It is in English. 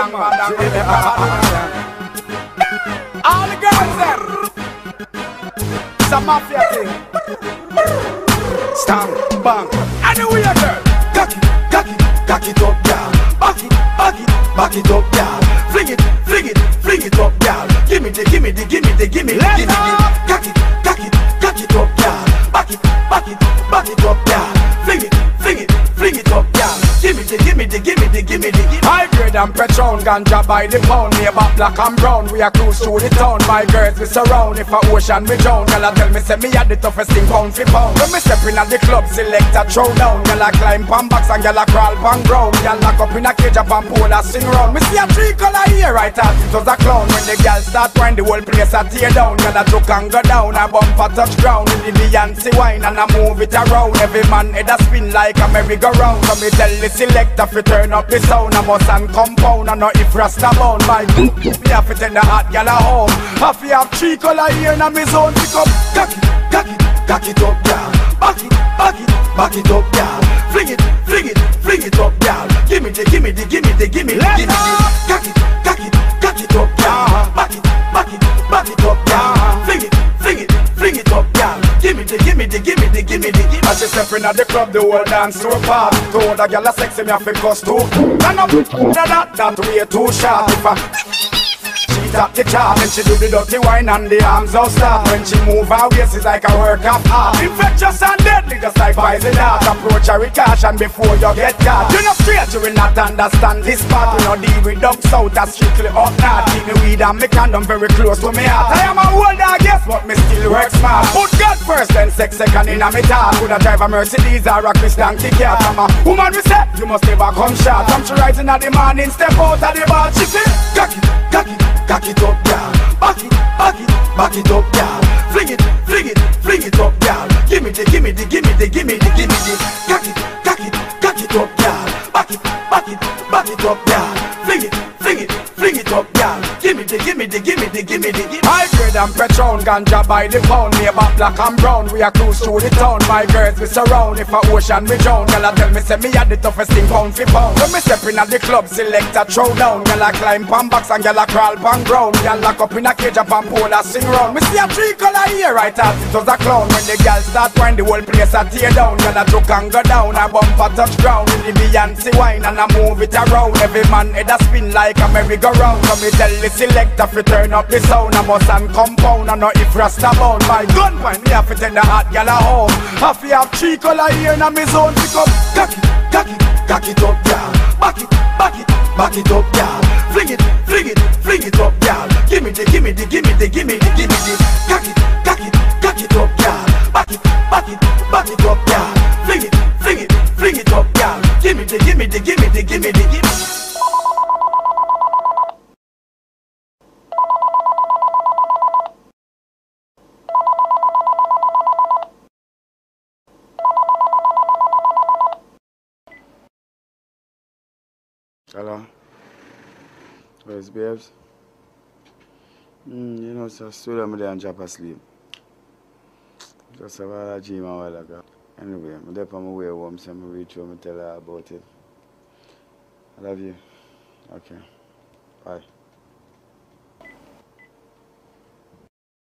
young man and give it back. All the girls them. It's a mafia thing. Stand, bang. Anyway, girl. Cock it, cock it, cock it up, girl. Back it, back it, back it up, girl. Fling it, fling it, fling it up, girl. Give me the, give me the, give me the, give me the, give me the. Cock it, cock it, cock it up, girl. Back it, back it, back it up, girl. Fling it, fling it, fling it up, girl. Give me the, give me the, give me the, give me the. High grade and Patron, ganja by the pound. Me about black and brown, we are cruise through the town. My girls we surround, if a ocean we drown. Girl I tell me say me had the toughest thing pound for pound. When me step in at the club, select a throw down. Girl I climb pan box and girl I crawl pan ground. Girl lock up in a cage up and pole a sing round. Me see a 3 color here right out, it was a clown. When the girl start when the whole place a tear down. Girl I joke and go down, a bumper touch ground. In the Beyonce wine and I move it around. Every man head a spin like a merry-go-round. So me tell the selector fi turn up the sound. I must and compound and not if rasta bound. My me have to take the hot gal a home. Have to have 3 color here in my zone. Pick up, cock it, cock it, cock it up, gal. Back it, back it, back it up, gal. Fling it, fling it, fling it up, gal. Give me the, give me the, give me the, give me the, give me the. Cock it, cock it, cock it up, gal. Back it, back it, back it up, gal. Fling it, fling it, fling it up, gal. Give me the, give me the, give me the, give me the. As she step in at the club, the whole dance to a part. Told a gal a sexy me a fi cuss too. And up that way too sharp. If I top the chart, and she do the dirty wine and the arms out start. When she move her waist, it's like a work of art. Infectious and deadly, just like poison dart. Approach her with caution before you get caught. You're not straight, you will not understand this part. We no deal with dogs out, that's strictly up north. Keep me weed and me condom very close to me heart. I am a older guess, but me still work smart. Put God first, then sex second in a me talk. Could I drive a Mercedes or a Christian Cat? I'm a woman we say, you must never come short. Come she rising at the morning, step out of the bar. She say, cock it, cock it, cock it up, girl. Back it, back it, back it up, girl. Fling it, fling it, fling it up, girl. Give me the, give me the, give me the, give me the, give me the. Cock it, cock it, cock it up, girl. Back it, back it, back it up, girl. Fling it, fling it, fling it up, girl. Give me the, give me the, give me the, give me the. High grade and Patron, ganja by the pound. Me about black and brown, we are cruise through the town. My girls we surround, if a ocean we drown. Girl I tell me say me had the toughest thing pound for pound. When me step in at the club, select a throw down. Girl I climb pan box and girl I crawl pan ground. Girl lock up in a cage up and pole a sing round. Me see a 3 color here right out, it was a clown. When the girl start when the whole place a tear down. Girl I joke and go down, a bumper touch ground. In the Beyonce wine and I move it around. Every man head a spin like a merry-go-round. So me tell the selector fi turn up the sound. I must and compound and not if rasta bound. My gun point, me have to take the hot gal a home. Have to have 3 color here in my zone. Pick up, cock it, cock it, cock it up, gal. Back it, back it, back it up, gal. Fling it, fling it, fling it up, gal. Give me the, give me the, give me the, give me the, give me the. Cock it, cock it, cock it up, gal. Back it, back it, back it up, gal. Fling it, fling it, fling it up, gal. Give me the, give me the, give me the, give me the, give me the. Hello? Where's babes? You know, so still I'm there and drop asleep. Just about a dream a while ago. Anyway, I'm there on my way home, so I'm reach home and tell her about it. I love you. Okay. Bye.